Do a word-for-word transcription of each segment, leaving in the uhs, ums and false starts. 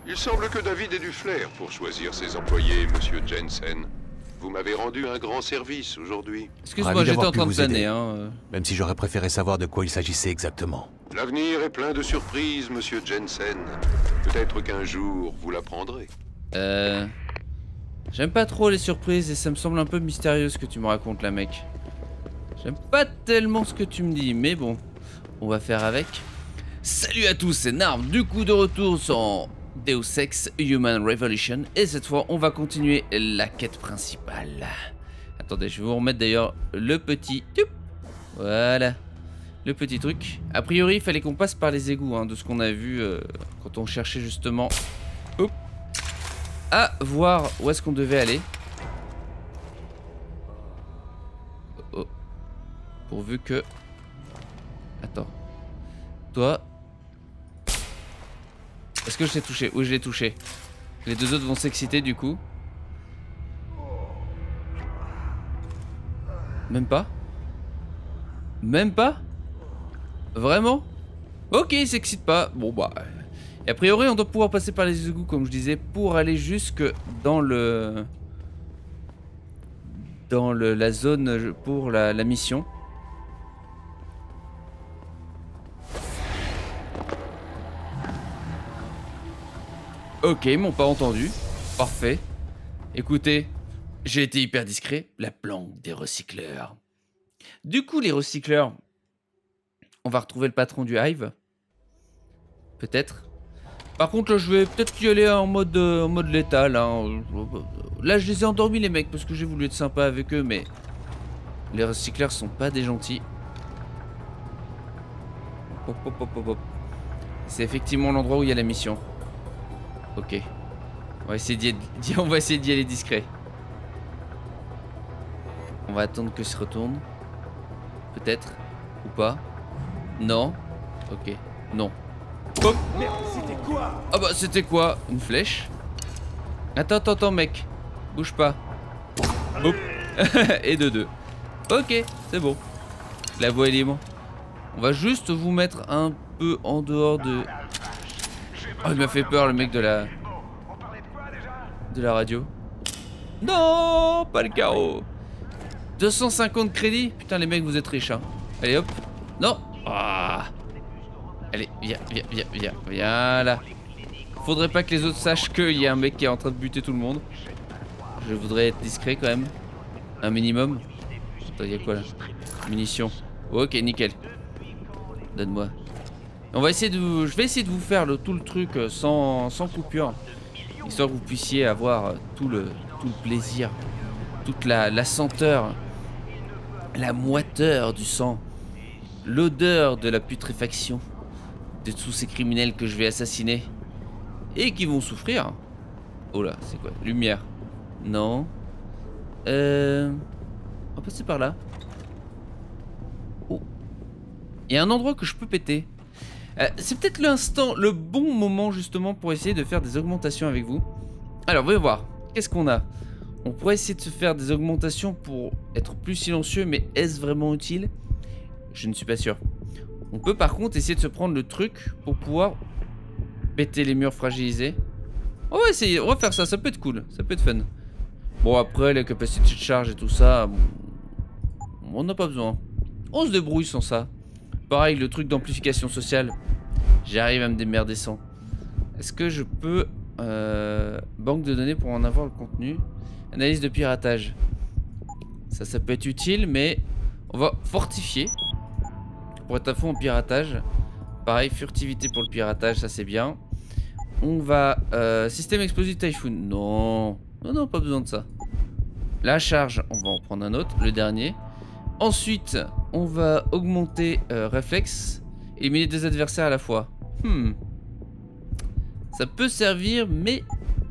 Il semble que David ait du flair pour choisir ses employés, monsieur Jensen. Vous m'avez rendu un grand service aujourd'hui. Excuse-moi, j'étais en train de planer, hein. Même si j'aurais préféré savoir de quoi il s'agissait exactement. L'avenir est plein de surprises, monsieur Jensen. Peut-être qu'un jour, vous l'apprendrez. Euh... J'aime pas trop les surprises et ça me semble un peu mystérieux ce que tu me racontes là, mec. J'aime pas tellement ce que tu me dis, mais bon, on va faire avec. Salut à tous, c'est Narv, du coup de retour sur Deus Ex Human Revolution. Et cette fois, on va continuer la quête principale. Attendez, je vais vous remettre d'ailleurs le petit... Voilà, le petit truc. A priori, il fallait qu'on passe par les égouts, hein, de ce qu'on a vu euh, quand on cherchait justement... Hop, à voir où est-ce qu'on devait aller. Oh, oh. Pourvu que... Attends. Toi... Est-ce que je t'ai touché? Oui, je l'ai touché. Les deux autres vont s'exciter du coup. Même pas? Même pas? Vraiment? Ok, il s'excite pas. Bon bah... Et a priori, on doit pouvoir passer par les égouts, comme je disais, pour aller jusque dans le... Dans le, la zone pour la, la mission. Ok, ils m'ont pas entendu. Parfait. Écoutez, j'ai été hyper discret. La planque des recycleurs. Du coup, les recycleurs, on va retrouver le patron du Hive. Peut-être. Par contre, là, je vais peut-être y aller en mode, euh, en mode létal. Hein. Là, je les ai endormis, les mecs, parce que j'ai voulu être sympa avec eux, mais les recycleurs sont pas des gentils. Hop, hop, hop, hop, hop. C'est effectivement l'endroit où il y a la mission. Ok. On va essayer d'y on va essayer d'y aller discret. On va attendre que se retourne. Peut-être. Ou pas. Non. Ok. Non. Hop. Merde, c'était quoi? Ah bah c'était quoi? Une flèche? Attends, attends, attends mec. Bouge pas. Hop. Et de deux. Ok, c'est bon. La voie est libre. On va juste vous mettre un peu en dehors de... Oh, il m'a fait peur le mec de la... De la radio. Non, pas le carreau. deux cent cinquante crédits. Putain les mecs, vous êtes riches hein. Allez hop. Non. Ah. Allez, viens, viens, viens, viens, viens là. Faudrait pas que les autres sachent qu'il y a un mec qui est en train de buter tout le monde. Je voudrais être discret quand même. Un minimum. Attends, il y a quoi là? Munitions. Ok, nickel. Donne-moi. On va essayer de vous... Je vais essayer de vous faire le, tout le truc sans, sans coupure. Histoire que vous puissiez avoir tout le, tout le plaisir. Toute la, la senteur. La moiteur du sang. L'odeur de la putréfaction. De tous ces criminels que je vais assassiner. Et qui vont souffrir. Oh là, c'est quoi? Lumière. Non. Euh... On va passer par là. Oh. Il y a un endroit que je peux péter. Euh, c'est peut-être l'instant, le bon moment justement pour essayer de faire des augmentations avec vous. Alors, voyons voir. Qu'est-ce qu'on a? On pourrait essayer de se faire des augmentations pour être plus silencieux, mais est-ce vraiment utile? Je ne suis pas sûr. On peut par contre essayer de se prendre le truc pour pouvoir péter les murs fragilisés. On va essayer, on va faire ça, ça peut être cool, ça peut être fun. Bon après les capacités de charge et tout ça, bon, on n'a pas besoin. On se débrouille sans ça. Pareil le truc d'amplification sociale, j'arrive à me démerder sans. Est-ce que je peux... Euh, banque de données pour en avoir le contenu. Analyse de piratage. Ça, ça peut être utile mais on va fortifier. Pour être à fond en piratage. Pareil, furtivité pour le piratage, ça c'est bien. On va... Euh, système explosif Typhoon. Non. Non, non, pas besoin de ça. La charge, on va en prendre un autre, le dernier. Ensuite, on va augmenter euh, réflexe. Éliminer deux adversaires à la fois. Hmm. Ça peut servir, mais...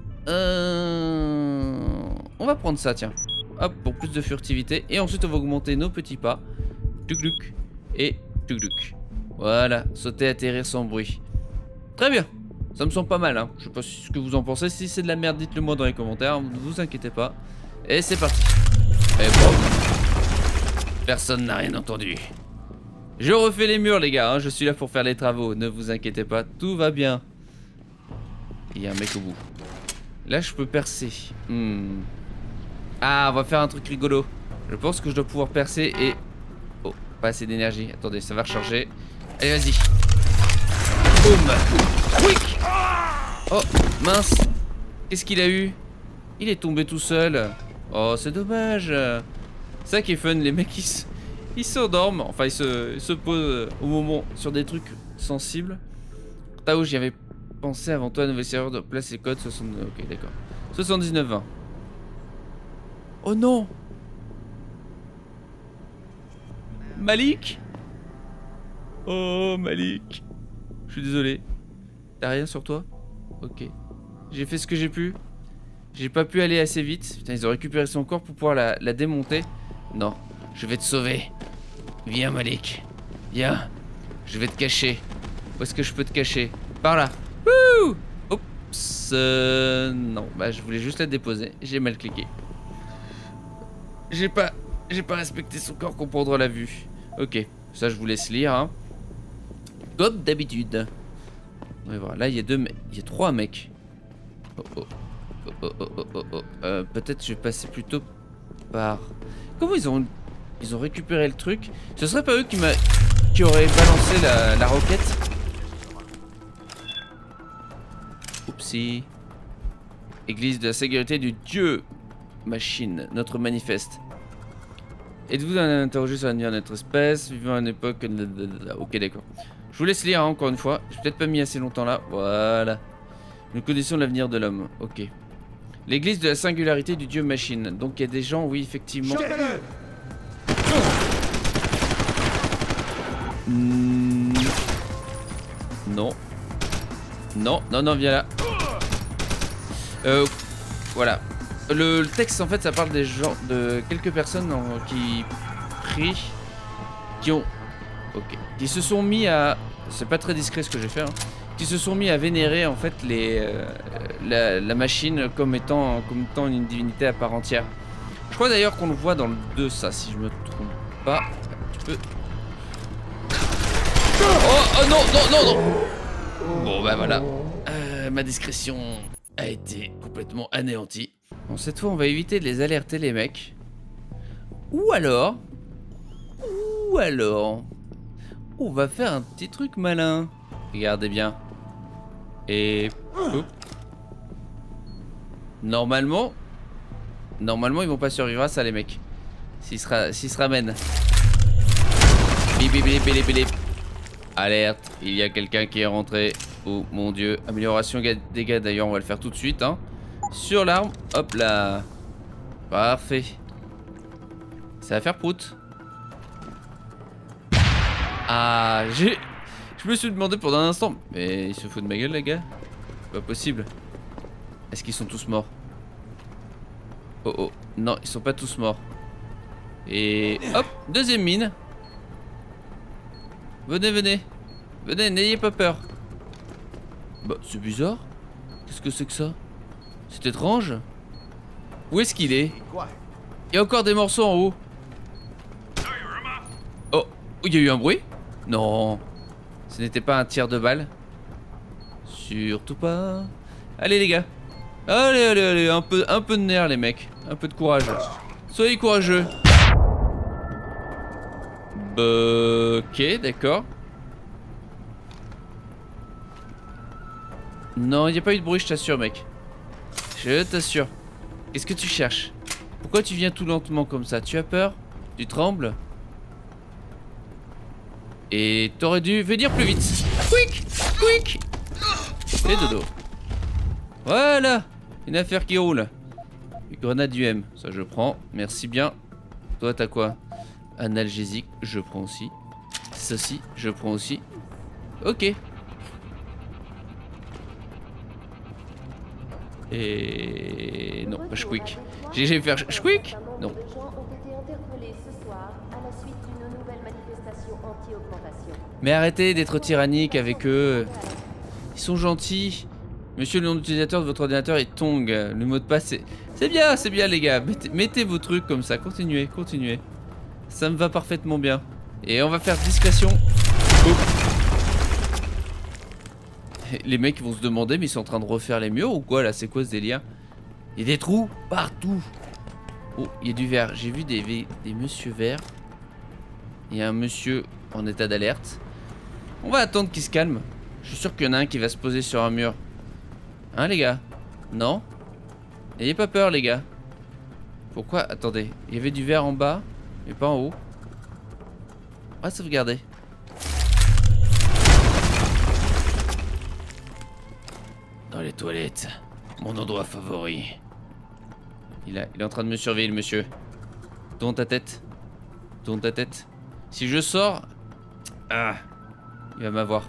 Euh... On va prendre ça, tiens. Hop, pour plus de furtivité. Et ensuite, on va augmenter nos petits pas. Tuc-tuc. Et... Voilà, sauter, atterrir sans bruit. Très bien, ça me semble pas mal hein. Je sais pas ce que vous en pensez. Si c'est de la merde, dites-le moi dans les commentaires. Ne vous inquiétez pas. Et c'est parti. Et bon. Personne n'a rien entendu. Je refais les murs les gars hein. Je suis là pour faire les travaux. Ne vous inquiétez pas, tout va bien. Il y a un mec au bout. Là, je peux percer. Hmm. Ah, on va faire un truc rigolo. Je pense que je dois pouvoir percer et... Oh, pas assez d'énergie. Attendez, ça va recharger. Allez, vas-y. Boum. Quick. Oh, mince. Qu'est-ce qu'il a eu? Il est tombé tout seul. Oh, c'est dommage. C'est ça qui est fun, les mecs, ils se... Ils s'endorment. Enfin, ils se... ils se posent au moment sur des trucs sensibles. Tao, j'y avais pensé avant toi, nouvel serveur de place et code soixante-neuf. Ok, d'accord. soixante-dix-neuf vingt. Oh non! Malik? Oh, Malik. Je suis désolé. T'as rien sur toi? Ok. J'ai fait ce que j'ai pu. J'ai pas pu aller assez vite. Putain, ils ont récupéré son corps pour pouvoir la, la démonter. Non. Je vais te sauver. Viens, Malik. Viens. Je vais te cacher. Où est-ce que je peux te cacher? Par là. Wouh! Oups. Euh, non. Bah, je voulais juste la déposer. J'ai mal cliqué. J'ai pas... J'ai pas respecté son corps, comprendre la vue. Ok. Ça, je vous laisse lire, hein. Comme d'habitude. On va voir. Là, il y a deux mecs. Il y a trois mecs. Oh, oh. Oh, oh, oh, oh, oh, oh. Euh, peut-être je vais passer plutôt par... Comment ils ont... Ils ont récupéré le truc? Ce serait pas eux qui m'a... qui auraient balancé la, la roquette? Oupsie. Église de la sécurité du dieu machine, notre manifeste. Êtes-vous interrogé sur l'avenir de notre espèce, vivant à une époque... Ok, d'accord. Je vous laisse lire, hein, encore une fois. J'ai peut-être pas mis assez longtemps là. Voilà. Nous connaissons l'avenir de l'homme. Ok. L'église de la singularité du dieu machine. Donc il y a des gens, oui, effectivement... Mmh... Non. Non, non, non, viens là. Euh, voilà. Le, le texte, en fait, ça parle des gens, de quelques personnes en, qui prient, qui ont... Ok. Qui se sont mis à... C'est pas très discret ce que j'ai fait, hein. Qui se sont mis à vénérer, en fait, les, euh, la, la machine comme étant, comme étant une divinité à part entière. Je crois d'ailleurs qu'on le voit dans le deux, ça, si je me trompe pas. Tu peux... Oh, oh non, non, non, non. Bon, bah voilà. Euh, ma discrétion a été complètement anéantie. Bon, cette fois, on va éviter de les alerter, les mecs. Ou alors... Ou alors... On va faire un petit truc malin. Regardez bien. Et... Oups. Normalement... Normalement, ils vont pas survivre à ça, les mecs. S'ils se, s'ils se ramènent. Bip, bip, bip, bip, bip. Alerte, il y a quelqu'un qui est rentré. Oh mon dieu. Amélioration dégâts, d'ailleurs, on va le faire tout de suite, hein. Sur l'arme, hop là. Parfait. Ça va faire prout. Ah, j'ai... Je me suis demandé pendant un instant. Mais il se fout de ma gueule, les gars. C'est pas possible. Est-ce qu'ils sont tous morts? Oh oh, non, ils sont pas tous morts. Et hop, deuxième mine. Venez, venez. Venez, n'ayez pas peur. Bah, c'est bizarre. Qu'est-ce que c'est que ça? C'est étrange. Où est-ce qu'il est? Il y a encore des morceaux en haut. Oh, il y a eu un bruit? Non. Ce n'était pas un tir de balle. Surtout pas. Allez les gars. Allez, allez, allez, un peu, un peu de nerfs les mecs. Un peu de courage. Soyez courageux. Bah, ok, d'accord. Non, il n'y a pas eu de bruit, je t'assure, mec. Je t'assure. Qu'est-ce que tu cherches? Pourquoi tu viens tout lentement comme ça? Tu as peur? Tu trembles? Et t'aurais dû venir plus vite. Quick! Quick! Et dodo. Voilà! Une affaire qui roule. Une grenade U M, ça je prends. Merci bien. Toi, t'as quoi? Analgésique, je prends aussi. Ceci, je prends aussi. Ok. Et... non, pas Shquick. J'ai j'ai faire Shquick? Non. Mais arrêtez d'être tyrannique avec eux. Ils sont gentils. Monsieur, le nom d'utilisateur de votre ordinateur est Tong. Le mot de passe est... C'est bien, c'est bien les gars. Mettez, mettez vos trucs comme ça. Continuez, continuez. Ça me va parfaitement bien. Et on va faire discrétion. Oh. Les mecs vont se demander, mais ils sont en train de refaire les murs ou quoi là? C'est quoi ce délire? Il y a des trous partout. Oh, il y a du verre. J'ai vu des, des monsieur verts. Il y a un monsieur en état d'alerte. On va attendre qu'il se calme. Je suis sûr qu'il y en a un qui va se poser sur un mur. Hein les gars? Non? N'ayez pas peur les gars. Pourquoi? Attendez. Il y avait du verre en bas, mais pas en haut. On va sauvegarder. Dans les toilettes. Mon endroit favori. Il, a, il est en train de me surveiller le monsieur. Tourne ta tête. Tourne ta tête. Si je sors... Ah, il va m'avoir.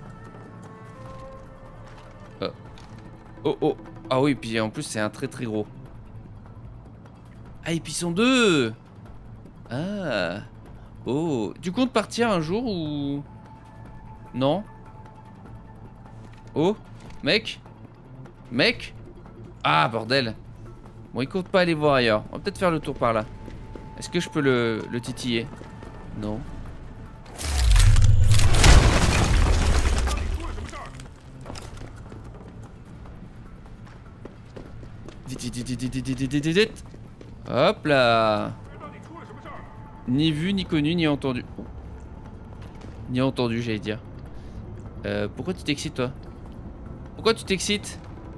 Oh. Oh oh. Ah oui, puis en plus c'est un très très gros. Ah et puis ils sont deux. Ah. Oh. Tu comptes partir un jour ou... Non? Oh. Mec. Mec. Ah bordel. Bon il compte pas aller voir ailleurs. On va peut-être faire le tour par là. Est-ce que je peux le, le titiller? Non. Vite, vite, vite, vite, vite, vite, vite, vite. Hop là. Ni vu, ni connu, ni entendu. Oh. Ni entendu, j'allais dire. Euh, pourquoi tu t'excites, toi? Pourquoi tu t'excites?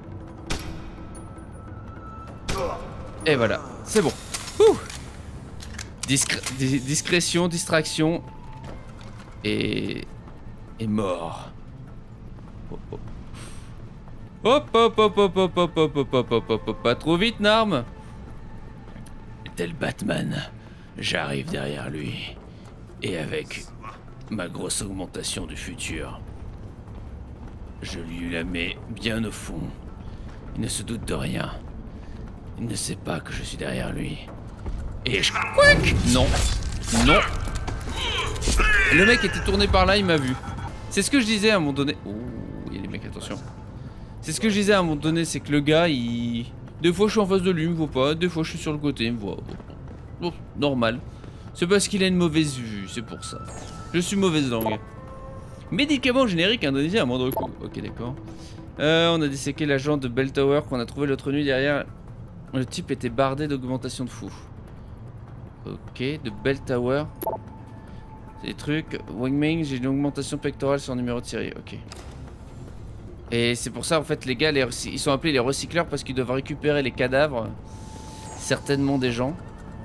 Et voilà, c'est bon. Ouh. Discr dis discrétion, distraction. Et... Et mort. Oh, oh. Hop hop hop hop hop hop hop hop hop hop hop hop. Pas trop vite, Narm. Tel Batman, j'arrive derrière lui. Et avec ma grosse augmentation du futur, je lui la mets bien au fond. Il ne se doute de rien. Il ne sait pas que je suis derrière lui. Et je... Quack. Non. Non. Le mec était tourné par là, il m'a vu. C'est ce que je disais à un moment donné. Oh, il y a des mecs, attention. C'est ce que je disais à un moment donné, c'est que le gars, il... Des fois je suis en face de lui, il me voit pas. Des fois je suis sur le côté, il me voit. Oh, normal. C'est parce qu'il a une mauvaise vue, c'est pour ça. Je suis mauvaise langue. Médicament générique indonésien à moindre coût. Ok, d'accord. Euh, on a disséqué l'agent de Bell Tower qu'on a trouvé l'autre nuit derrière. Le type était bardé d'augmentation de fou. Ok, de Bell Tower. C'est des trucs. Wingming, j'ai une augmentation pectorale sur un numéro de série. Ok. Et c'est pour ça en fait les gars, les ils sont appelés les recycleurs parce qu'ils doivent récupérer les cadavres. Certainement des gens.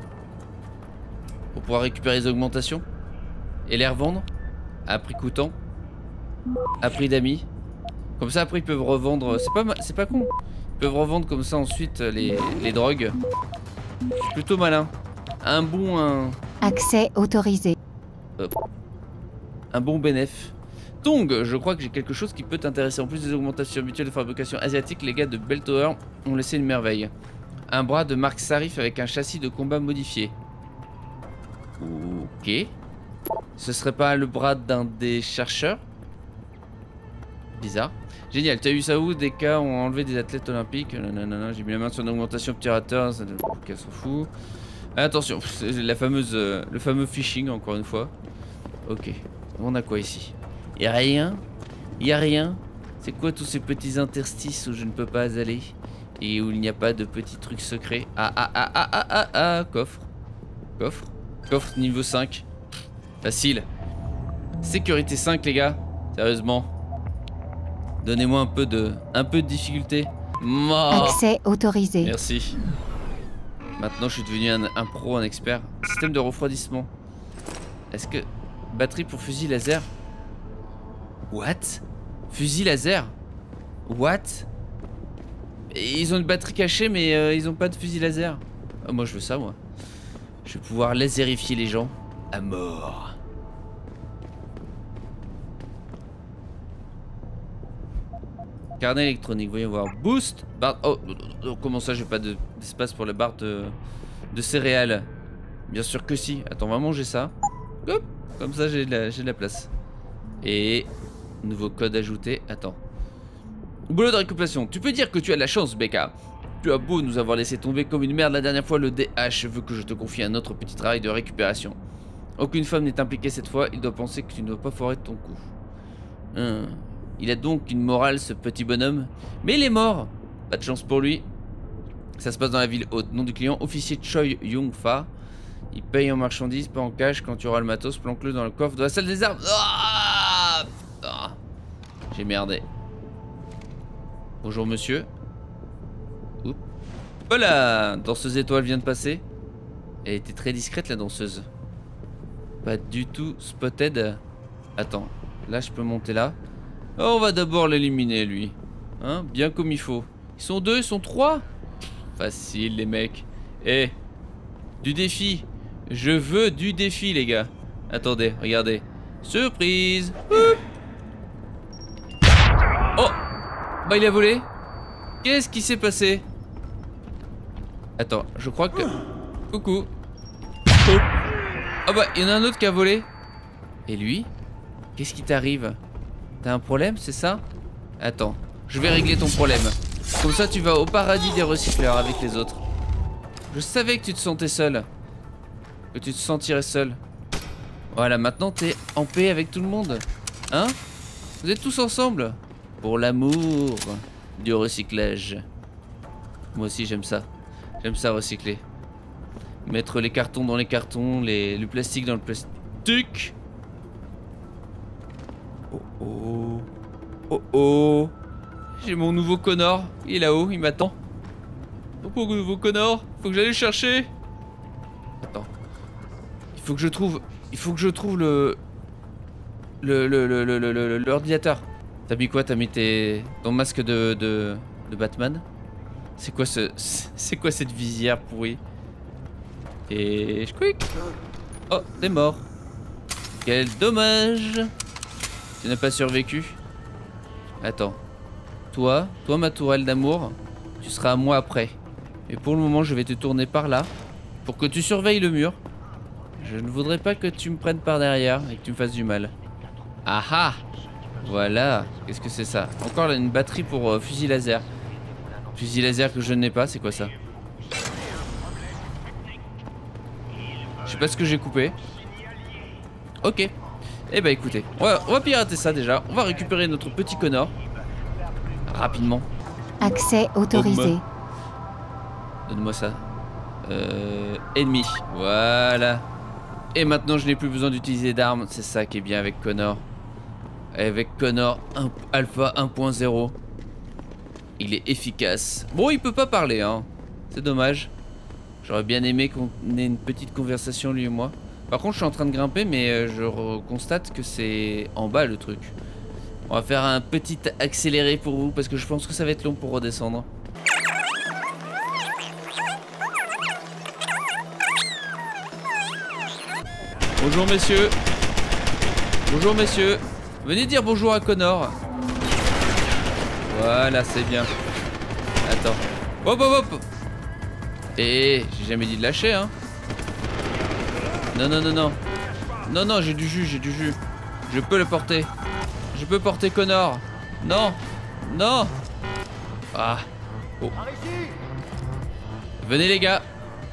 Pour pouvoir récupérer les augmentations. Et les revendre. À prix coûtant. À prix d'amis. Comme ça après ils peuvent revendre. C'est pas, c'est pas con. Ils peuvent revendre comme ça ensuite les, les drogues. C'est plutôt malin. Un bon... Un... Accès autorisé. Hop. Un bon bénéf. Tong, je crois que j'ai quelque chose qui peut t'intéresser. En plus des augmentations habituelles de fabrication asiatique, les gars de Bell Tower ont laissé une merveille. Un bras de marque Sarif avec un châssis de combat modifié. Ok. Ce serait pas le bras d'un des chercheurs? Bizarre. Génial, t'as eu ça où? Des cas ont enlevé des athlètes olympiques. Nanana, j'ai mis la main sur une augmentation petit rateur. Ça... Ok, s'en fout. Attention, la fameuse, euh, le fameux phishing encore une fois. Ok, on a quoi ici? Y'a rien? Y'a rien? C'est quoi tous ces petits interstices où je ne peux pas aller? Et où il n'y a pas de petits trucs secrets? Ah ah ah ah ah ah ah, coffre. Coffre. Coffre niveau cinq. Facile. Sécurité cinq les gars. Sérieusement. Donnez-moi un peu de un peu de difficulté. Mort. Accès autorisé. Merci. Maintenant je suis devenu un, un pro, un expert. Système de refroidissement. Est-ce que... Batterie pour fusil laser? What? Fusil laser? What? Et ils ont une batterie cachée mais euh, ils ont pas de fusil laser. Oh, moi je veux ça moi. Je vais pouvoir laserifier les gens à mort. Carnet électronique, voyons voir. Boost. Barre... Oh, oh, comment ça j'ai pas d'espace pour la barre de, de céréales? Bien sûr que si. Attends, on va manger ça. Hop. Comme ça j'ai de, la... de la place. Et... Nouveau code ajouté. Attends. Boulot de récupération. Tu peux dire que tu as de la chance, Becca. Tu as beau nous avoir laissé tomber comme une merde la dernière fois, le D H veut que je te confie un autre petit travail de récupération. Aucune femme n'est impliquée cette fois. Il doit penser que tu ne dois pas foirer ton coup. Hum. Il a donc une morale, ce petit bonhomme. Mais il est mort. Pas de chance pour lui. Ça se passe dans la ville haute. Nom du client, officier Choi Young-fa. Il paye en marchandises, pas en cash. Quand tu auras le matos, planque-le dans le coffre de la salle des armes. Ah ah. J'ai merdé. Bonjour monsieur. Oups. Voilà. Danseuse étoile vient de passer. Elle était très discrète la danseuse. Pas du tout spotted. Attends. Là je peux monter là. Oh, on va d'abord l'éliminer lui. Hein, bien comme il faut. Ils sont deux, ils sont trois. Facile les mecs. Eh, du défi. Je veux du défi les gars. Attendez, regardez. Surprise. Oup. Oh, bah il a volé. Qu'est-ce qui s'est passé? Attends, je crois que... Coucou. Oh, oh bah il y en a un autre qui a volé. Et lui? Qu'est-ce qui t'arrive? T'as un problème, c'est ça? Attends, je vais régler ton problème. Comme ça tu vas au paradis des recycleurs avec les autres. Je savais que tu te sentais seul. Que tu te sentirais seul. Voilà, maintenant t'es en paix avec tout le monde. Hein? Vous êtes tous ensemble. Pour l'amour du recyclage. Moi aussi j'aime ça. J'aime ça recycler. Mettre les cartons dans les cartons, les... le plastique dans le plastique. Oh oh. Oh oh. J'ai mon nouveau Connor. Il est là-haut, il m'attend. Oh, mon nouveau Connor. Faut que j'aille le chercher. Attends. Il faut que je trouve... Il faut que je trouve le... Le... Le... Le... Le... le... le... L'ordinateur. T'as mis quoi? T'as mis tes... ton masque de... De, de Batman? C'est quoi ce... C'est quoi cette visière pourrie? Et... Je quick. Oh, t'es mort. Quel dommage. Tu n'as pas survécu. Attends. Toi, toi ma tourelle d'amour, tu seras à moi après. Et pour le moment, je vais te tourner par là. Pour que tu surveilles le mur. Je ne voudrais pas que tu me prennes par derrière et que tu me fasses du mal. Ah ah. Voilà. Qu'est-ce que c'est ça? Encore là, une batterie pour euh, fusil laser. Fusil laser que je n'ai pas, c'est quoi ça? Je sais pas ce que j'ai coupé. Ok. Eh bah écoutez, on va, on va pirater ça déjà. On va récupérer notre petit Connor. Rapidement. Accès autorisé. Donne-moi ça. Euh, ennemi. Voilà. Et maintenant je n'ai plus besoin d'utiliser d'armes. C'est ça qui est bien avec Connor. Avec Connor un, Alpha un point zéro. Il est efficace. Bon, il peut pas parler hein. C'est dommage. J'aurais bien aimé qu'on ait une petite conversation lui et moi. Par contre je suis en train de grimper mais je constate que c'est en bas le truc. On va faire un petit accéléré pour vous parce que je pense que ça va être long pour redescendre. Bonjour messieurs. Bonjour messieurs. Venez dire bonjour à Connor. Voilà, c'est bien. Attends. Hop hop hop. Et j'ai jamais dit de lâcher hein. Non non non non. Non non, j'ai du jus, j'ai du jus. Je peux le porter. Je peux porter Connor. Non. Non. Ah. Oh. Venez les gars.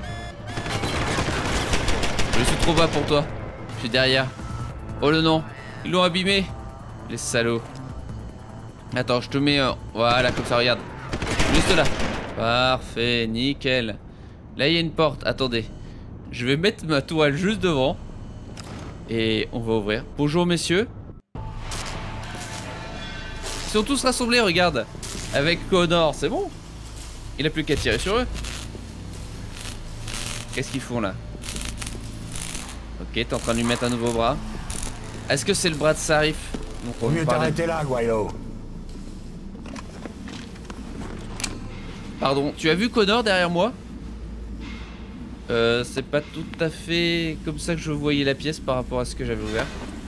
Je suis trop bas pour toi. Je suis derrière. Oh le non. Ils l'ont abîmé. Les salauds. Attends, je te mets... Euh... Voilà, comme ça, regarde. Juste là. Parfait, nickel. Là, il y a une porte. Attendez. Je vais mettre ma toile juste devant. Et on va ouvrir. Bonjour, messieurs. Ils sont tous rassemblés, regarde. Avec Connor, c'est bon. Il n'a plus qu'à tirer sur eux. Qu'est-ce qu'ils font là? Ok, t'es en train de lui mettre un nouveau bras. Est-ce que c'est le bras de Sarif? Donc on Faut mieux t'arrêter là, Guaylo. Pardon, tu as vu Connor derrière moi? Euh, c'est pas tout à fait comme ça que je voyais la pièce par rapport à ce que j'avais ouvert.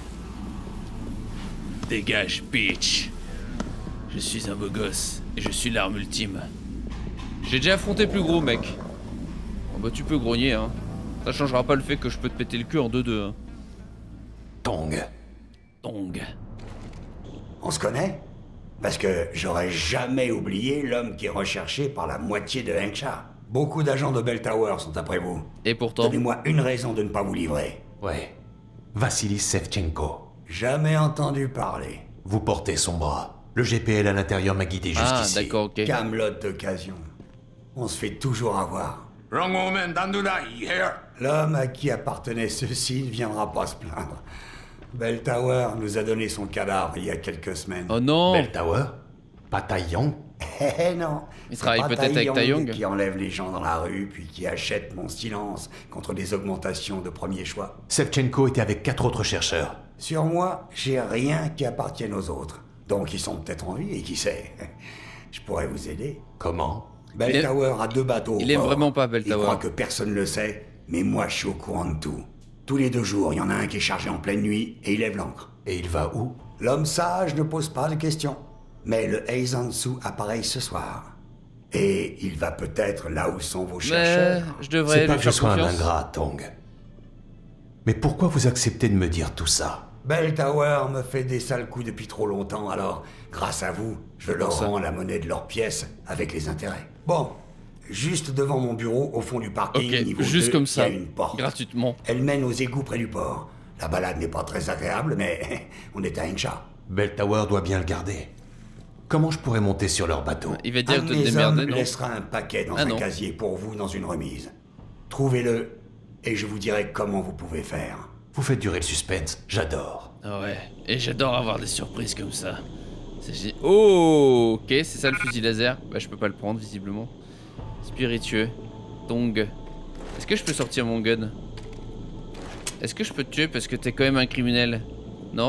Dégage, bitch. Je suis un beau gosse et je suis l'arme ultime. J'ai déjà affronté plus gros, mec. Oh bah tu peux grogner, hein. Ça changera pas le fait que je peux te péter le cul en deux deux. Hein. Tong. Tong. On se connaît? Parce que j'aurais jamais oublié l'homme qui est recherché par la moitié de Hengcha. Beaucoup d'agents de Bell Tower sont après vous. Et pourtant... Donnez-moi une raison de ne pas vous livrer. Ouais. Vassili Sevchenko. Jamais entendu parler. Vous portez son bras. Le G P L à l'intérieur m'a guidé Ah, jusqu'ici. d'accord, ok. Camelote d'occasion. On se fait toujours avoir. Wrong woman, don't do that, you hear? L'homme à qui appartenait ceci ne viendra pas se plaindre. Bell Tower nous a donné son cadavre il y a quelques semaines. Oh non. Bell Tower? Pas Tai Yong? Eh non. Il c'est travaille pas peut-être avec Tai Yong. qui enlève les gens dans la rue puis qui achète mon silence contre des augmentations de premier choix. Sevchenko était avec quatre autres chercheurs. Sur moi, j'ai rien qui appartienne aux autres. Donc ils sont peut-être en vie et qui sait. Je pourrais vous aider. Comment? Bell Il aime- Tower a deux bateaux. au il aime port. vraiment pas Bell Il Tower. croit que personne ne le sait, mais moi je suis au courant de tout. Tous les deux jours, il y en a un qui est chargé en pleine nuit et il lève l'ancre. Et il va où? L'homme sage ne pose pas de questions. Mais le Heizansu apparaît ce soir. Et il va peut-être là où sont vos Mais chercheurs. je devrais C'est pas lui que je faire sois un confiance. ingrat, Tong. Mais pourquoi vous acceptez de me dire tout ça? Bell Tower me fait des sales coups depuis trop longtemps, alors, grâce à vous, je leur ça. rends la monnaie de leurs pièces avec les intérêts. Bon, juste devant mon bureau, au fond du parking, Ok, niveau juste deux, comme il y ça, a une porte. gratuitement. Elle mène aux égouts près du port. La balade n'est pas très agréable, mais on est à Encha. Bell Tower doit bien le garder. Comment je pourrais monter sur leur bateau? Il va Un dire de de te mes démerder, hommes non? laissera un paquet dans Ah un non. casier pour vous dans une remise. Trouvez-le, et je vous dirai comment vous pouvez faire. Vous faites durer le suspense, j'adore. Ah ouais, et j'adore avoir des surprises comme ça. C'est gé- Oh, ok, c'est ça le fusil laser. Bah je peux pas le prendre visiblement. Spiritueux. Tong. Est-ce que je peux sortir mon gun? Est-ce que je peux te tuer parce que t'es quand même un criminel? Non?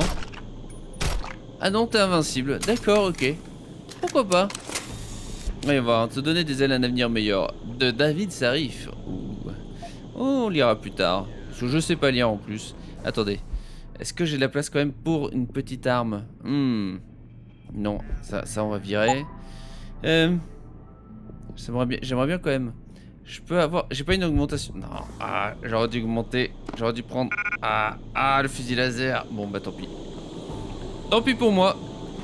Ah non, t'es invincible. D'accord, ok. Pourquoi pas? Allez voir, te donner des ailes à un avenir meilleur. De David Sarif. Ouh. Oh, on lira plus tard. Parce que je sais pas lire en plus. Attendez. Est-ce que j'ai de la place quand même pour une petite arme? Hmm. Non, ça, ça on va virer. Euh, J'aimerais bien, j'aimerais bien quand même. Je peux avoir... J'ai pas une augmentation. Non, ah, j'aurais dû augmenter. J'aurais dû prendre... Ah, ah, le fusil laser. Bon, bah tant pis. Tant pis pour moi.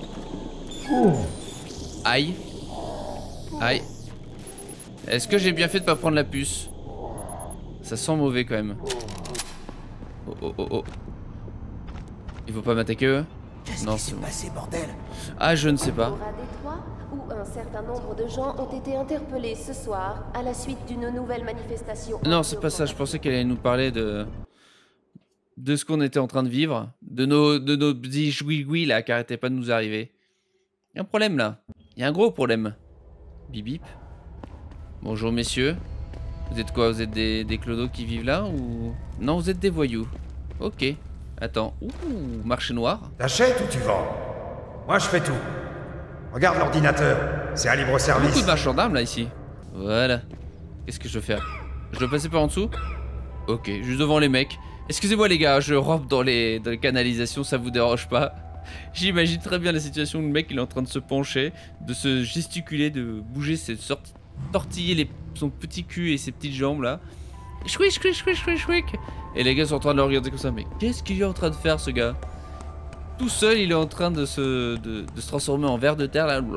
Aïe. Aïe. Est-ce que j'ai bien fait de pas prendre la puce? Ça sent mauvais quand même. Oh oh oh oh. Il faut pas m'attaquer eux? Non, c'est bon. passé, bordel? Ah, je ne sais pas. Aura Détroit, où un certain nombre de gens ont été interpellés ce soir à la suite d'une nouvelle manifestation. Non, c'est pas ça. Je pensais qu'elle allait nous parler de de ce qu'on était en train de vivre, de nos de nos petits jouis-jouis là qui arrêtaient pas de nous arriver. Il y a un problème là. Il y a un gros problème. Bip bip. Bonjour messieurs. Vous êtes quoi? Vous êtes des, des clodos qui vivent là ou... Non, vous êtes des voyous. Ok. Attends. Ouh, marché noir. T'achètes ou tu vends? Moi, je fais tout. Regarde l'ordinateur, c'est à libre Beaucoup service. de marchands d'armes là ici. Voilà. Qu'est-ce que je dois faire? Je dois passer par en dessous? Ok, juste devant les mecs. Excusez-moi les gars, je rampe dans les, dans les canalisations, ça vous dérange pas? J'imagine très bien la situation où le mec il est en train de se pencher, de se gesticuler, de bouger, ses sorti- tortiller les, son petit cul et ses petites jambes là. Chouic, chouic, chouic, chouic, chouic. Et les gars sont en train de le regarder comme ça, mais qu'est-ce qu'il est en train de faire ce gars? Tout seul il est en train de se, de, de se transformer en ver de terre là.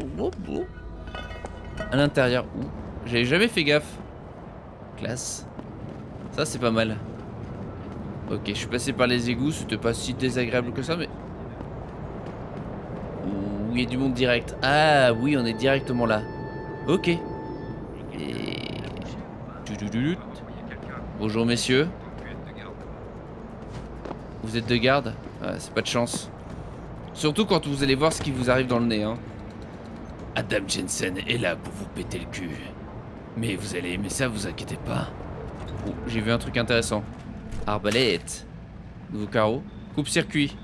À l'intérieur. Ouh, j'avais jamais fait gaffe. Classe. Ça c'est pas mal. Ok, je suis passé par les égouts, c'était pas si désagréable que ça, mais... Ouh, il y a du monde direct. Ah oui, on est directement là. Ok. Et... Tududulut. Bonjour messieurs. Vous êtes de garde? Ah, c'est pas de chance. Surtout quand vous allez voir ce qui vous arrive dans le nez, hein. Adam Jensen est là pour vous péter le cul. Mais vous allez aimer ça, vous inquiétez pas. Oh, j'ai vu un truc intéressant. Arbalète. Nouveau carreau. Coupe-circuit.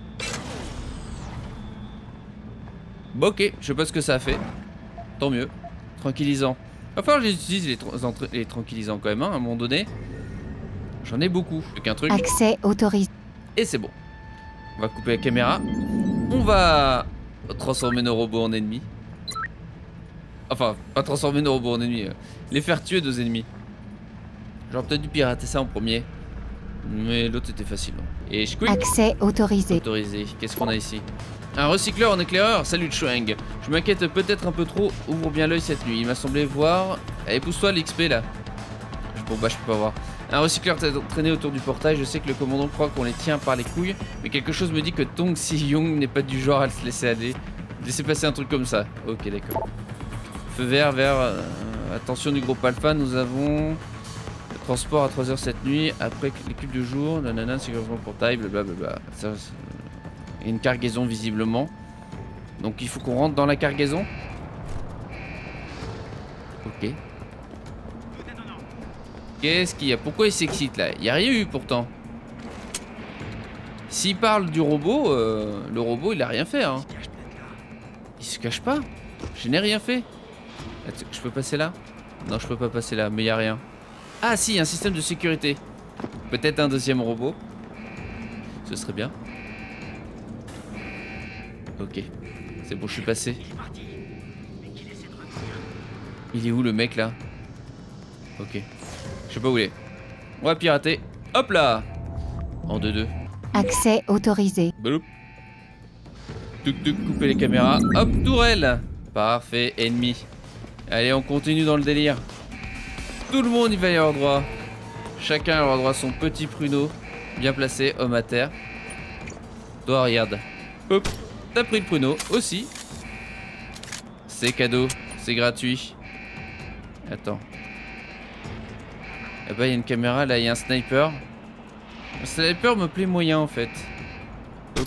Bon, ok, je sais pas ce que ça a fait. Tant mieux. Tranquillisant. Va falloir que j'utilise les, tra les tranquillisants quand même, hein, à un moment donné. J'en ai beaucoup. Plus qu'un truc. Accès autorisé. Et c'est bon. On va couper la caméra. On va transformer nos robots en ennemis. Enfin, pas transformer nos robots en ennemis. Euh, les faire tuer nos ennemis. J'aurais peut-être dû pirater ça en premier. Mais l'autre était facile. Et je quick. Accès autorisé. Autorisé. Qu'est-ce qu'on a ici? Un recycleur en éclaireur. Salut Chouang. Je m'inquiète peut-être un peu trop. Ouvre bien l'œil cette nuit. Il m'a semblé voir. Allez, pousse-toi l'X P là. Bon bah je peux pas voir. Un recycleur t'a traîné autour du portail. Je sais que le commandant croit qu'on les tient par les couilles, mais quelque chose me dit que Tong Si-young n'est pas du genre à se laisser aller. Laisser passer un truc comme ça. Ok, d'accord. Feu vert, vert. Euh, attention du groupe Alpha, nous avons le transport à trois heures cette nuit. Après l'équipe de jour, nanana, sécurisement portail, blablabla. Ça, il y a une cargaison visiblement. Donc il faut qu'on rentre dans la cargaison. Ok. Qu'est-ce qu'il y a? Pourquoi il s'excite là? Il n'y a rien eu pourtant. S'il parle du robot, euh, le robot il a rien fait hein. Il se cache pas. Je n'ai rien fait. Je peux passer là? Non, je peux pas passer là, mais il n'y a rien. Ah si, un système de sécurité. Peut-être un deuxième robot. Ce serait bien. Ok. C'est bon, je suis passé. Il est où le mec là? Ok. Je sais pas où il est. On va pirater. Hop là. En deux deux. Accès autorisé. Bloup. Tuk tuk, couper les caméras. Hop, tourelle. Parfait, ennemi. Allez, on continue dans le délire. Tout le monde y va y avoir droit. Chacun aura droit à son petit pruneau. Bien placé, homme à terre. Toi, regarde. Hop, t'as pris le pruneau aussi. C'est cadeau, c'est gratuit. Attends. Eh bah, il y a une caméra, là, il y a un sniper. Le sniper me plaît moyen en fait. Hop.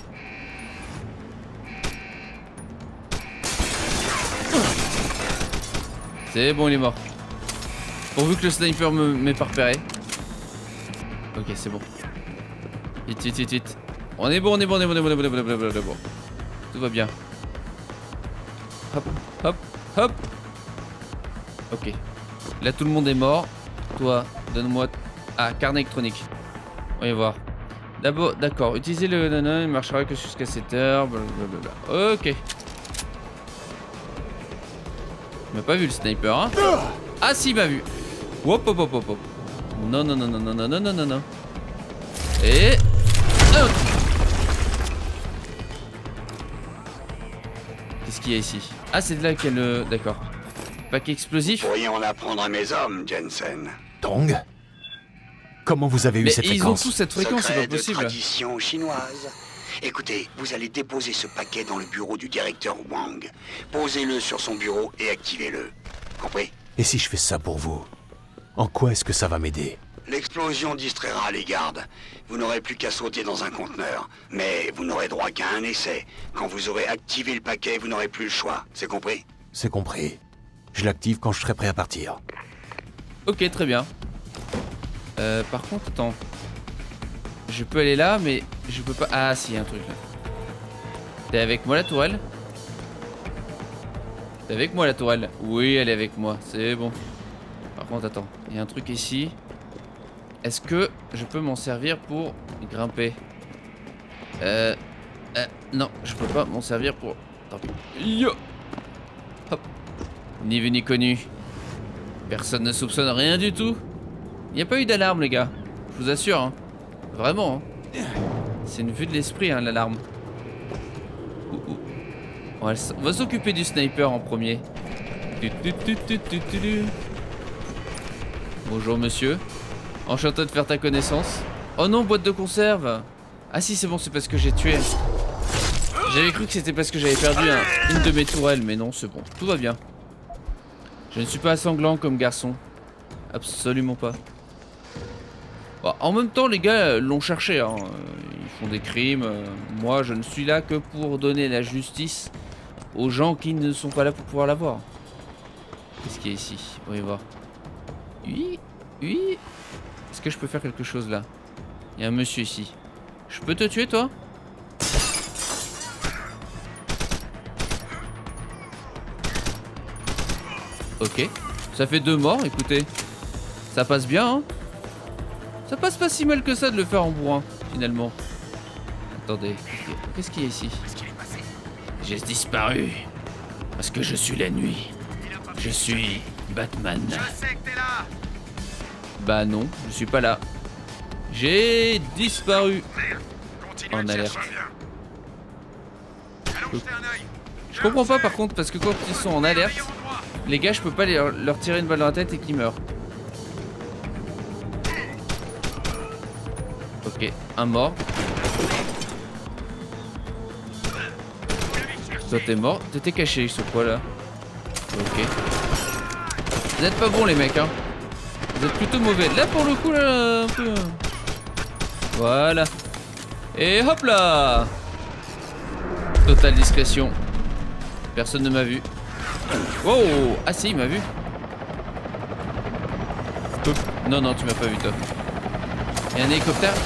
C'est bon, il est mort. Pourvu que le sniper m'ait pas repéré. Ok, c'est bon. Vite, vite, vite, vite. On est bon, on est bon, on est bon, on est bon, on est bon, on est bon, on est bon. Tout va bien. Hop, hop, hop. Ok. Là, tout le monde est mort. Toi, donne-moi... Ah, carnet électronique. On va y voir. D'abord, d'accord. Utilisez le nana, il marchera que jusqu'à sept heures. Blablabla. Ok. Il m'a pas vu le sniper, hein. Ah si, il m'a vu. Hop, hop, hop, hop, hop. Non, non, non, non, non, non, non, non, non, non. Et... Oh. Qu'est-ce qu'il y a ici? Ah, c'est de là qu'il y a le... D'accord. Paquet explosif. Pourrions en apprendre à mes hommes, Jensen. Tong? Comment vous avez eu Mais cette ils fréquence? ont tous cette fréquence, c'est pas Secret de possible. tradition chinoise. Écoutez, vous allez déposer ce paquet dans le bureau du directeur Wang. Posez-le sur son bureau et activez-le. Compris? Et si je fais ça pour vous? En quoi est-ce que ça va m'aider? L'explosion distraira les gardes. Vous n'aurez plus qu'à sauter dans un conteneur. Mais vous n'aurez droit qu'à un essai. Quand vous aurez activé le paquet, vous n'aurez plus le choix. C'est compris? C'est compris. Je l'active quand je serai prêt à partir. Ok, très bien. Euh, par contre, attends. Je peux aller là, mais je peux pas... Ah, si, il y a un truc là. T'es avec moi, la tourelle? T'es avec moi, la tourelle? Oui, elle est avec moi, c'est bon. Par contre, attends. Il y a un truc ici. Est-ce que je peux m'en servir pour grimper? Euh... euh non, je peux pas m'en servir pour... Tant pis. Yo. Hop. Ni vu ni connu. Personne ne soupçonne rien du tout. Il n'y a pas eu d'alarme, les gars. Je vous assure, hein. Vraiment, hein. C'est une vue de l'esprit, hein, l'alarme. On va, va s'occuper du sniper en premier. Bonjour, monsieur. Enchanté de faire ta connaissance. Oh non, boîte de conserve. Ah si, c'est bon, c'est parce que j'ai tué. J'avais cru que c'était parce que j'avais perdu un, une de mes tourelles, mais non, c'est bon. Tout va bien. Je ne suis pas sanglant comme garçon. Absolument pas. Bon, en même temps, les gars l'ont cherché, hein. Ils font des crimes. Moi, je ne suis là que pour donner la justice aux gens qui ne sont pas là pour pouvoir la voir. Qu'est-ce qu'il y a ici? On va y voir. Oui, oui. Est-ce que je peux faire quelque chose là? Il y a un monsieur ici. Je peux te tuer, toi? Ok. Ça fait deux morts, écoutez. Ça passe bien, hein. Ça passe pas si mal que ça de le faire en bourrin, finalement. Attendez. Qu'est-ce qu'il y a ici? J'ai disparu. Parce que je suis la nuit. Je suis Batman. Je sais que t'es là. Bah non, je suis pas là. J'ai disparu. En alerte. Je comprends pas par contre, parce que quand ils sont en alerte, les gars, je peux pas les, leur tirer une balle dans la tête et qu'ils meurent. Ok, un mort. Toi t'es mort, t'étais caché sur quoi là? Ok. Vous êtes pas bons les mecs hein. Vous êtes plutôt mauvais. Là pour le coup là un peu. Voilà. Et hop là. Totale discrétion. Personne ne m'a vu. Wow. Ah si il m'a vu. Non non tu m'as pas vu toi. Il y a un hélicoptère.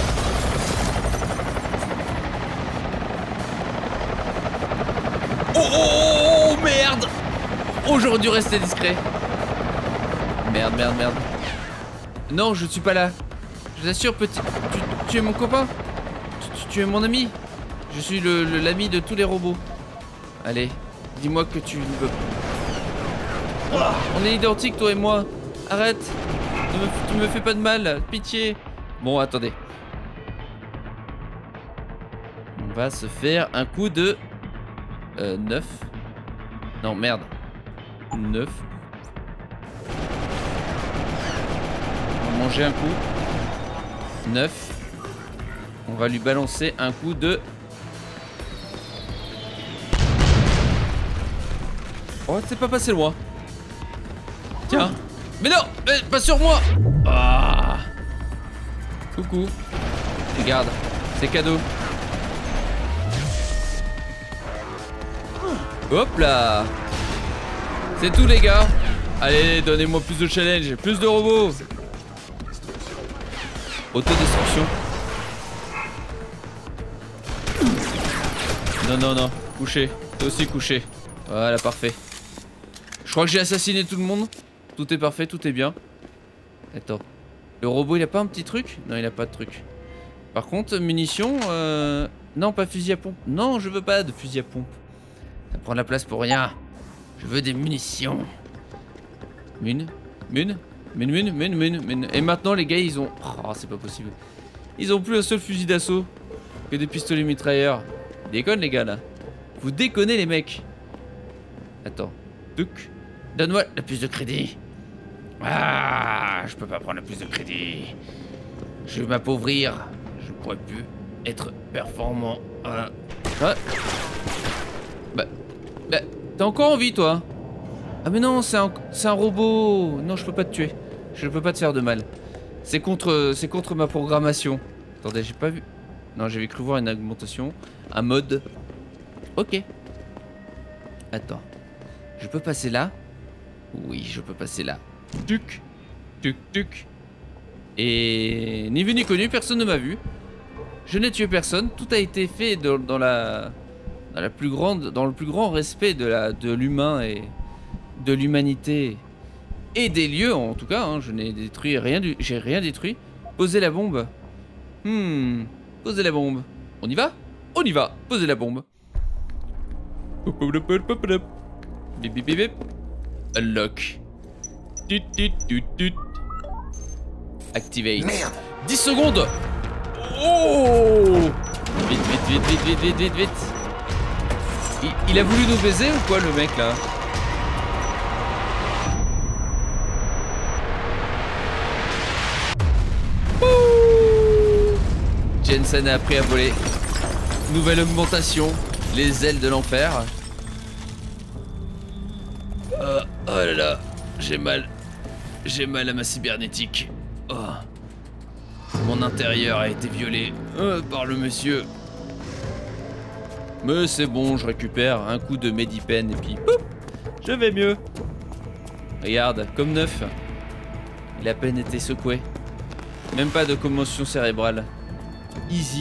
Oh, oh, oh, oh merde. Oh j'aurais dû rester discret. Merde merde merde. Non je suis pas là. Je t'assure petit. Tu, tu es mon copain. Tu, tu, tu es mon ami. Je suis le, le l'ami de tous les robots. Allez, dis-moi que tu veux. Oh, on est identiques toi et moi. Arrête. Tu me, tu me fais pas de mal. Pitié. Bon attendez. On va se faire un coup de euh, neuf. Non merde. neuf. On va manger un coup. neuf. On va lui balancer un coup de... Oh, c'est pas passé loin. Tiens. Mais non, mais pas sur moi. Ah. Coucou. Regarde, c'est cadeau. Hop là. C'est tout les gars. Allez, donnez-moi plus de challenge, plus de robots. Autodestruction. Non, non, non. Couché. Toi aussi couché. Voilà, parfait. Je crois que j'ai assassiné tout le monde. Tout est parfait, tout est bien. Attends. Le robot, il a pas un petit truc? Non, il a pas de truc. Par contre, munitions... Euh... Non, pas fusil à pompe. Non, je veux pas de fusil à pompe. Ça prend la place pour rien. Je veux des munitions. Mune. Mune. Mune, mune, mune, mune, mune. Et maintenant, les gars, ils ont... Oh, c'est pas possible. Ils ont plus un seul fusil d'assaut que des pistolets mitrailleurs. Déconne, les gars, là. Vous déconnez, les mecs. Attends. Tuc. Donne-moi la plus de crédit. Ah, je peux pas prendre la plus de crédit. Je vais m'appauvrir. Je ne pourrais plus être performant. Ah. Ah. Bah, bah, t'as encore envie, toi? Ah mais non, c'est un, c'est un robot. Non, je peux pas te tuer. Je peux pas te faire de mal. C'est contre, c'est contre ma programmation. Attendez, j'ai pas vu. Non, j'avais cru voir une augmentation. Un mode. Ok. Attends. Je peux passer là? Oui, je peux passer là. Tuc. Tuc, tuc. Et ni vu ni connu, personne ne m'a vu. Je n'ai tué personne. Tout a été fait dans, dans la, dans la plus grande, dans le plus grand respect de la, de l'humain et de l'humanité et des lieux en tout cas. Hein. Je n'ai détruit rien du, j'ai rien détruit. Posez la bombe. Hmm. Posez la bombe. On y va? On y va. Posez la bombe. Bip bip bip bip. Unlock. Tut tut tut tut. Activate. Merde. dix secondes. Oh. Vite vite vite vite vite vite vite vite. Il, il a voulu nous baiser ou quoi le mec là? Ouh. Jensen a appris à voler. Nouvelle augmentation. Les ailes de l'enfer. Oh, oh là là, j'ai mal. J'ai mal à ma cybernétique. Oh. Mon intérieur a été violé euh, par le monsieur. Mais c'est bon, je récupère un coup de Medipen et puis pouf, je vais mieux. Regarde, comme neuf. Il a à peine été secoué. Même pas de commotion cérébrale. Easy.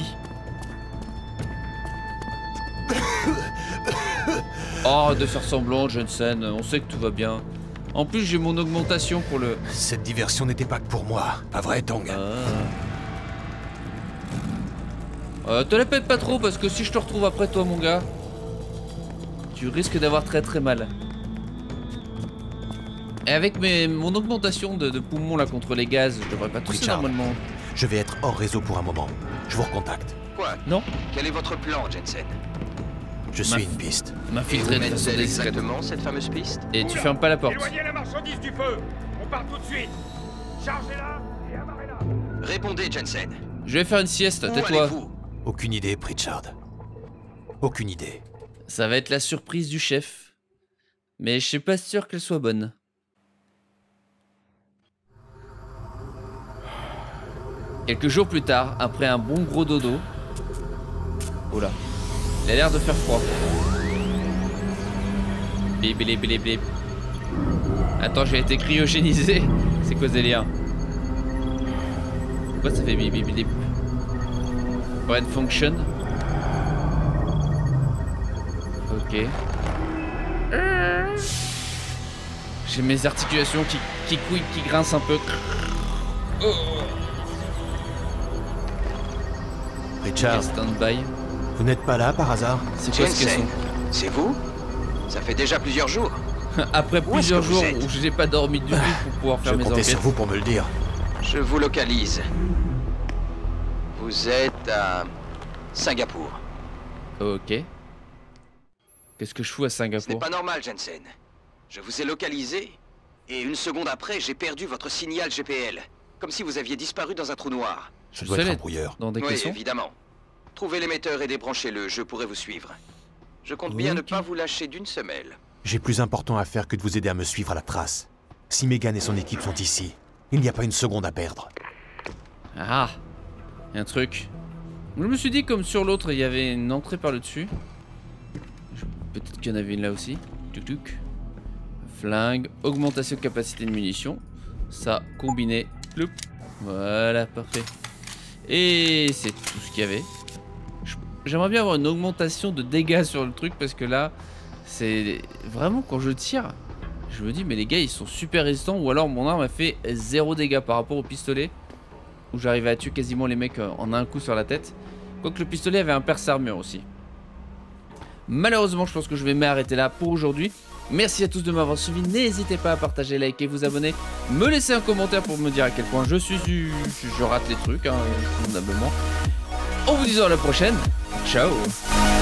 Oh, de faire semblant, Jensen, on sait que tout va bien. En plus, j'ai mon augmentation pour le... Cette diversion n'était pas que pour moi, pas vrai, Tong? Ah. Euh, te la pète pas trop, parce que si je te retrouve après toi, mon gars, tu risques d'avoir très très mal. Et avec mes, mon augmentation de, de poumons là contre les gaz, je devrais pas tousser Richard, normalement. je vais être hors réseau pour un moment. Je vous recontacte. Quoi? Non? Quel est votre plan, Jensen? Je Ma- suis une piste. M'infiltrer de façon Mène-t-elle discrète. exactement cette fameuse piste? Et tu fermes pas la porte. Éloignez la marchandise du feu. On part tout de suite. Chargez-la et amarrez-la. Répondez, Jensen. Je vais faire une sieste, Où tais-toi. allez-vous? Aucune idée, Pritchard. Aucune idée. Ça va être la surprise du chef. Mais je suis pas sûr qu'elle soit bonne. Quelques jours plus tard, après un bon gros dodo... Oh là. Il a l'air de faire froid. Bip bip bip bip. Attends, j'ai été cryogénisé. C'est quoi ce délire? Pourquoi ça fait bip bip bip? Brain function. Ok. J'ai mes articulations qui, qui couillent, qui grincent un peu. Oh. Pritchard, Stand-by. vous n'êtes pas là par hasard? C'est quoi ce Jensen, caisson? c'est vous? Ça fait déjà plusieurs jours. Après Où est-ce plusieurs que vous jours êtes? où je n'ai pas dormi du tout pour pouvoir faire Je mes comptais enquêtes. sur vous pour me le dire. Je vous localise. Vous êtes à Singapour. Ok. Qu'est-ce que je fous à Ce n'est Singapour? pas normal, Jensen. Je vous ai localisé, et une seconde après, j'ai perdu votre signal G P L. Comme si vous aviez disparu dans un trou noir. Je dois être un brouilleur. Dans des Oui, caissons? évidemment. Trouvez l'émetteur et débranchez-le, je pourrai vous suivre. Je compte bien ne Ok. pas vous lâcher d'une semelle. J'ai plus important à faire que de vous aider à me suivre à la trace. Si Megan et son équipe sont ici, il n'y a pas une seconde à perdre. Ah, y a un truc. Je me suis dit comme sur l'autre il y avait une entrée par le dessus. Je- Peut-être qu'il y en avait une là aussi. Tuc tuc. Flingue, augmentation de capacité de munitions. Ça combiné. Ploup. Voilà, parfait. Et c'est tout ce qu'il y avait. Je- J'aimerais bien avoir une augmentation de dégâts sur le truc parce que là, c'est vraiment quand je tire, je me dis mais les gars ils sont super résistants ou alors mon arme a fait zéro dégâts par rapport au pistolet où j'arrivais à tuer quasiment les mecs en un coup sur la tête. Quoique le pistolet avait un perce armure aussi. Malheureusement je pense que je vais m'arrêter là pour aujourd'hui. Merci à tous de m'avoir suivi, n'hésitez pas à partager, liker, vous abonner, me laisser un commentaire pour me dire à quel point je suis, je, je rate les trucs, hein, convenablement. En vous disant à la prochaine, ciao.